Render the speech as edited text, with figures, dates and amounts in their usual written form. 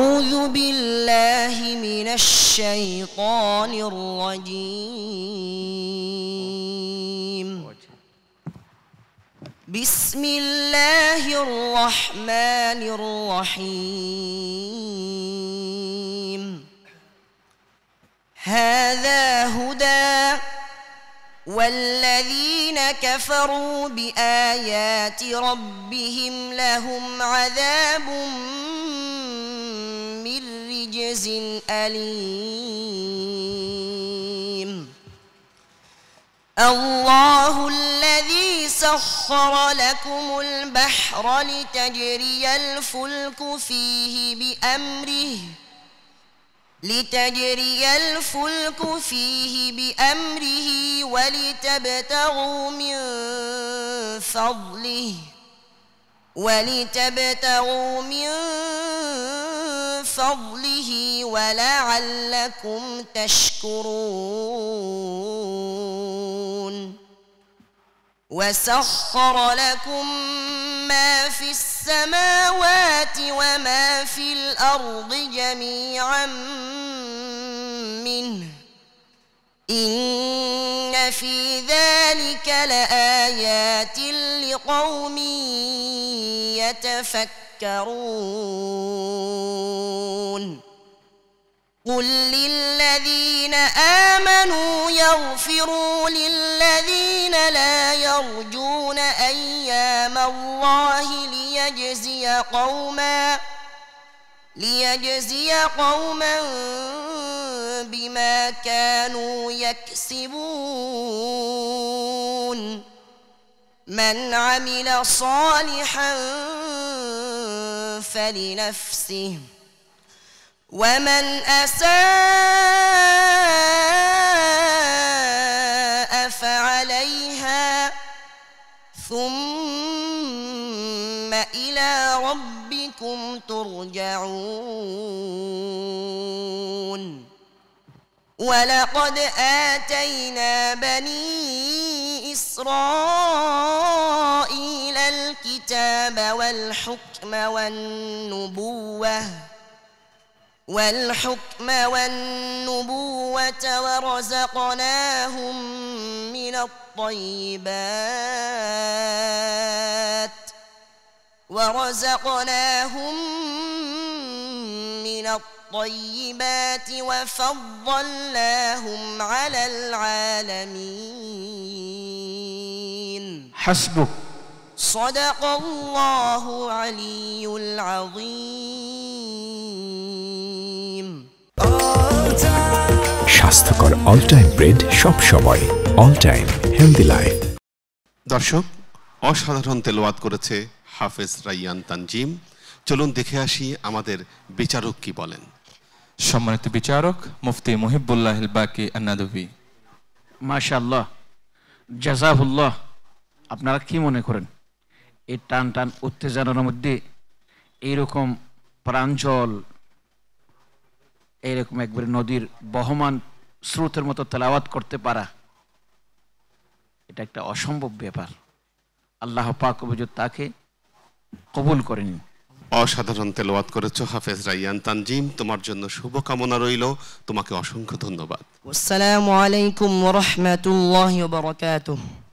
أعوذ بالله من الشيطان الرجيم. بسم الله الرحمن الرحيم. هذا هدى والذين كفروا بآيات ربهم لهم عذاب من رجز أليم. الله الذي سخر لكم البحر لتجري الفلك فيه بأمره ولتبتغوا من فضله ولعلكم تشكرون. وسخر لكم ما في السماوات وما في الأرض جميعا منه إن في ذلك لآيات لقوم يتفكرون. قل للذين آمنوا يغفروا للذين لا يرجون أيام الله ليجزي قوما بما كانوا يكسبون. من عمل صالحا فلنفسه ومن أساء فعليها ثم إلى ربكم ترجعون. ولقد آتينا بني إسرائيل الكتاب والحكم والنبوة ورزقناهم من الطيبات وفضلناهم على العالمين. حسبك. صدق الله العلي العظيم. স্বাস্থ্যকর all time bread সব সময় অল টাইম হেলদি লাইফ। দর্শক, অসাধারণ তেলাওয়াত করেছে হাফেজ রায়্যান তানজিম। চলুন দেখে আসি আমাদের বিচারক কি বলেন। সম্মানিত বিচারক মুফতি মুহিবুল্লাহ বাকি আন্নাদভি। মাশাআল্লাহ, জাযাহুল্লাহ। আপনারা কি মনে করেন এই টান টান উত্তেজনার মধ্যে এইরকম প্রাঞ্জল, এইরকম একবারে নদীর বহমান স্রোতের মতো তেলাওয়াত করতে পারা, এটা একটা অসম্ভব ব্যাপার। আল্লাহ পাক তাকে কবুল করেন। অসাধারণ তেলাওয়াত করেছো হাফেজ রায়্যান তানজিম, তোমার জন্য শুভকামনা রইল। তোমাকে অসংখ্য ধন্যবাদ। আসসালামু আলাইকুম ওয়া রাহমাতুল্লাহি ওয়া বারাকাতুহু।